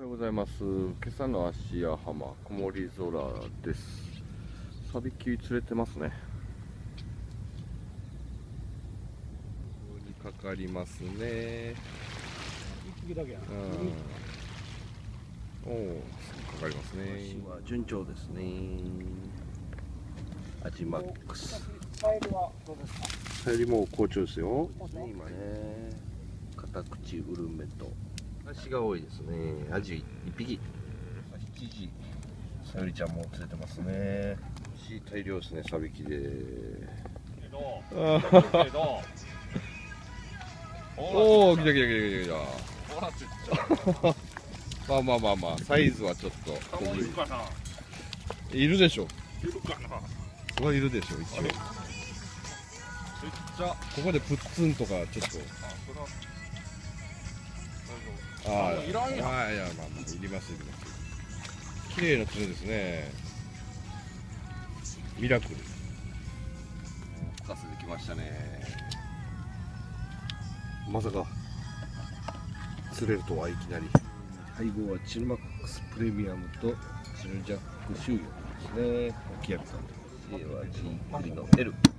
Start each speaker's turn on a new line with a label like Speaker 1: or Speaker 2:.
Speaker 1: ようございます。今朝の芦屋浜、曇り空です。サビキ釣れてますね。にかかりますね。
Speaker 2: 一匹だけや。
Speaker 1: おお、かかりますね。
Speaker 3: 足は順調ですね。アジマックス。
Speaker 2: カエルはどうですか。
Speaker 1: サユリも好調ですよ。
Speaker 3: 今ね、カタクチウルメと足が多いですね。アジ1匹。7時。サユリちゃんも釣れてますね。大量ですね、サビキで。
Speaker 1: おお、来た来た来た来た来た。まあまあまあまあ、サイズはちょっと小ぶり。いるでしょ。
Speaker 2: いるかな。
Speaker 1: それはいるでしょ、一応。ここでプッツンとかちょっと。ああ、いらんやん。ああ、いや、まあまあ、いりますいります。綺麗な釣れですね。ミラクル。
Speaker 3: 深瀬できましたね。
Speaker 1: まさか釣れるとはいきなり。
Speaker 3: 配合はチルマックスプレミアムとチルジャックシューヨですね。オキアミさん。C は G クリの L。